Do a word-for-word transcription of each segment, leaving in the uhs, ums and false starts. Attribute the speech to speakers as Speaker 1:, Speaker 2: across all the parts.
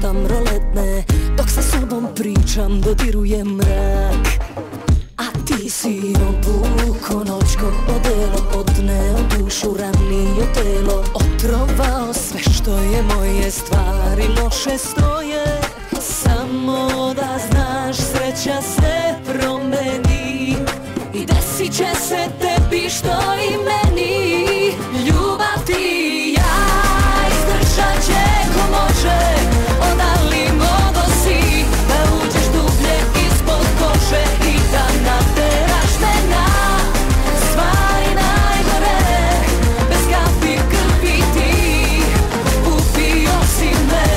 Speaker 1: puštam roletne, dok sa sobom pričam dodirujem mrak. A ti si obuko noćko odelo, odneo dušu, ranio telo, otrovao sve što je moje, stvari loše stoje. Samo da znaš, sreća se promeni i desit će se tebi što i meni. Ljubav ti i ja izdržat će ko može, odali mogo si da uđeš dublje ispod kože i da nateraš me na stvari najgore. Bez kapi krvi ti upio si me.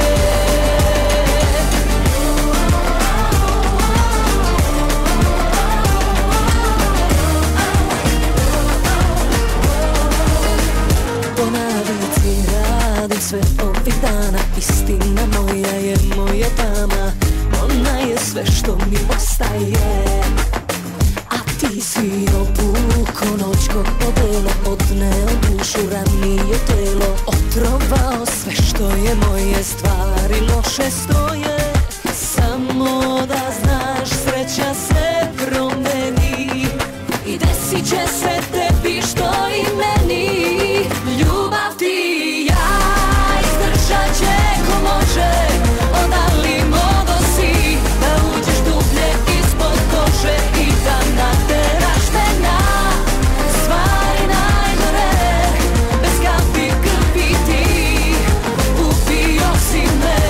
Speaker 1: Sve ovih dana, istina moja je moja dama, ona je sve što mi ostaje. A ti si obuko noćko odelo, odneo dušu, ranio telo, otrovao sve što je moje, stvari loše stoje. Samo da znaš, sreća se promeni i desit će se tebi što i meni. Ljubav ti i ja izdržat će ko može, odali mogo si da uđeš dublje ispod kože i da nateraš me na stvari najgore. Bez kapi krvi ti upio si me.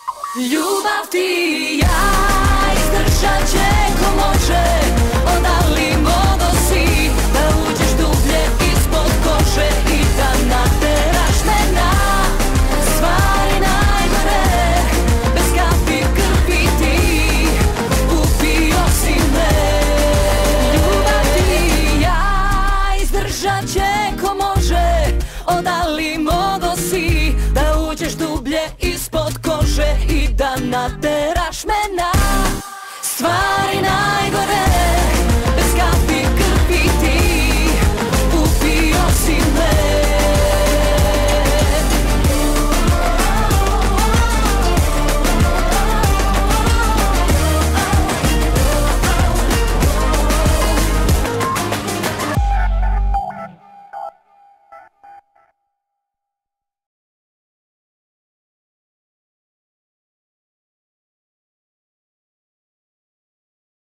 Speaker 1: Ljubav ti i ja izdržat će ko može, odali